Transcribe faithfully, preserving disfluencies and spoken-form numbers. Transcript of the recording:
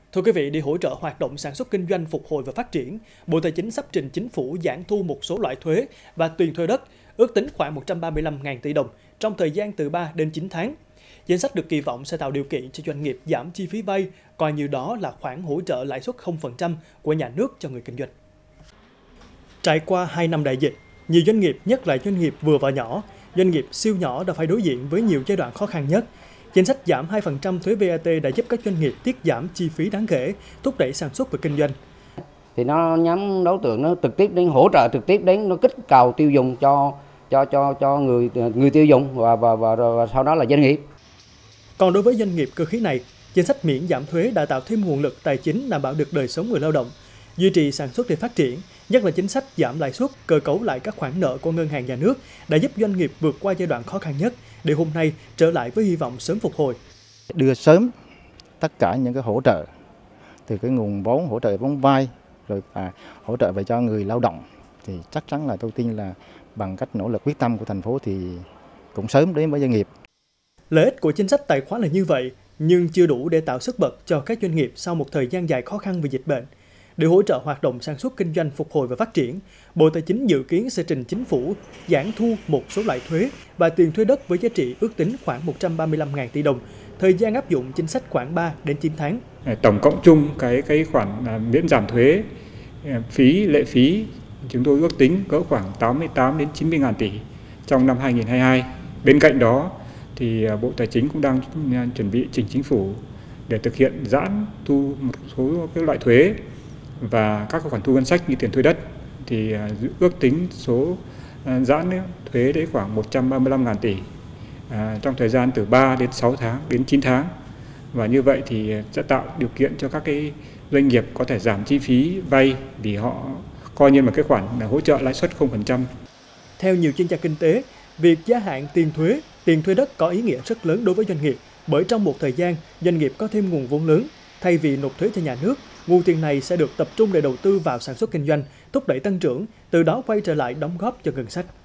Thưa quý vị, để hỗ trợ hoạt động sản xuất kinh doanh phục hồi và phát triển, Bộ Tài chính sắp trình Chính phủ giảm thu một số loại thuế và tiền thuê đất, ước tính khoảng một trăm ba mươi lăm nghìn tỷ đồng trong thời gian từ ba đến chín tháng. Chính sách được kỳ vọng sẽ tạo điều kiện cho doanh nghiệp giảm chi phí vay, coi như đó là khoản hỗ trợ lãi suất không phần trăm của nhà nước cho người kinh doanh. Trải qua hai năm đại dịch, nhiều doanh nghiệp, nhất là doanh nghiệp vừa và nhỏ, doanh nghiệp siêu nhỏ đã phải đối diện với nhiều giai đoạn khó khăn nhất. Chính sách giảm hai phần trăm thuế vê a tê đã giúp các doanh nghiệp tiết giảm chi phí đáng kể, thúc đẩy sản xuất và kinh doanh. Thì nó nhắm đối tượng nó trực tiếp đến hỗ trợ trực tiếp đến nó kích cầu tiêu dùng cho cho cho cho người người tiêu dùng và và, và và sau đó là doanh nghiệp. Còn đối với doanh nghiệp cơ khí này, chính sách miễn giảm thuế đã tạo thêm nguồn lực tài chính đảm bảo được đời sống người lao động, duy trì sản xuất để phát triển, nhất là chính sách giảm lãi suất, cơ cấu lại các khoản nợ của ngân hàng nhà nước đã giúp doanh nghiệp vượt qua giai đoạn khó khăn nhất để hôm nay trở lại với hy vọng sớm phục hồi. Đưa sớm tất cả những cái hỗ trợ từ cái nguồn vốn hỗ trợ vốn vay rồi à, hỗ trợ về cho người lao động thì chắc chắn là tôi tin là bằng cách nỗ lực quyết tâm của thành phố thì cũng sớm đến với doanh nghiệp. Lợi ích của chính sách tài khóa là như vậy, nhưng chưa đủ để tạo sức bật cho các doanh nghiệp sau một thời gian dài khó khăn vì dịch bệnh. Để hỗ trợ hoạt động sản xuất kinh doanh phục hồi và phát triển, Bộ Tài chính dự kiến sẽ trình Chính phủ giảm thu một số loại thuế và tiền thuê đất với giá trị ước tính khoảng một trăm ba mươi lăm nghìn tỷ đồng. Thời gian áp dụng chính sách khoảng ba đến chín tháng. Tổng cộng chung cái cái khoản miễn giảm thuế, phí, lệ phí chúng tôi ước tính cỡ khoảng tám mươi tám đến chín mươi nghìn tỷ trong năm hai nghìn không trăm hai mươi hai. Bên cạnh đó thì Bộ Tài chính cũng đang chuẩn bị trình Chính phủ để thực hiện giãn thu một số các loại thuế và các khoản thu ngân sách như tiền thuê đất thì ước tính số giãn thuế đấy khoảng một trăm ba mươi lăm nghìn tỷ à, trong thời gian từ ba đến sáu tháng đến chín tháng, và như vậy thì sẽ tạo điều kiện cho các cái doanh nghiệp có thể giảm chi phí vay vì họ coi như là cái khoản hỗ trợ lãi suất không phần trăm. Theo nhiều chuyên gia kinh tế, việc gia hạn tiền thuế, tiền thuê đất có ý nghĩa rất lớn đối với doanh nghiệp, bởi trong một thời gian doanh nghiệp có thêm nguồn vốn lớn, thay vì nộp thuế cho nhà nước, nguồn tiền này sẽ được tập trung để đầu tư vào sản xuất kinh doanh, thúc đẩy tăng trưởng, từ đó quay trở lại đóng góp cho ngân sách.